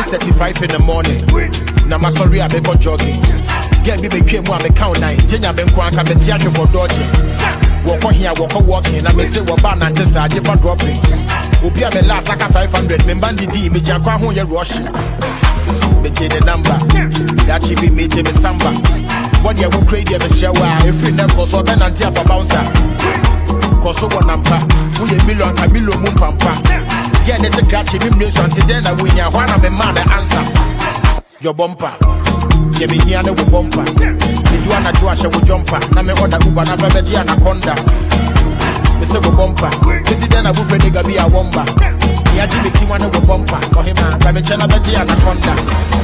6:35 in the morning. Now my sorry I be go jogging. Get me be came one me count 9. Jenya ben kwa ka me tiaje for dodging. Walk on here, walking. I me say what ban and just a different dropping. Obi a me last aka 500. Me bandi di me jankwa ho ye rush. Me take the number. That she be me je me samba. What you will create me share wa. If you never so ben anti for bouncer. Cause one number. Who ye million ka million mu pampa. Get this a catch him news until then I win ya one of me man the answer. Your bumper. Give me here no bumper. You wanna do a show jumper. Na me order Uber na baby anaconda. Me say go bumper. This is then I go for nigga be a womba. Ya Jimmy Kimano go bumper. For him na me chana baby anaconda.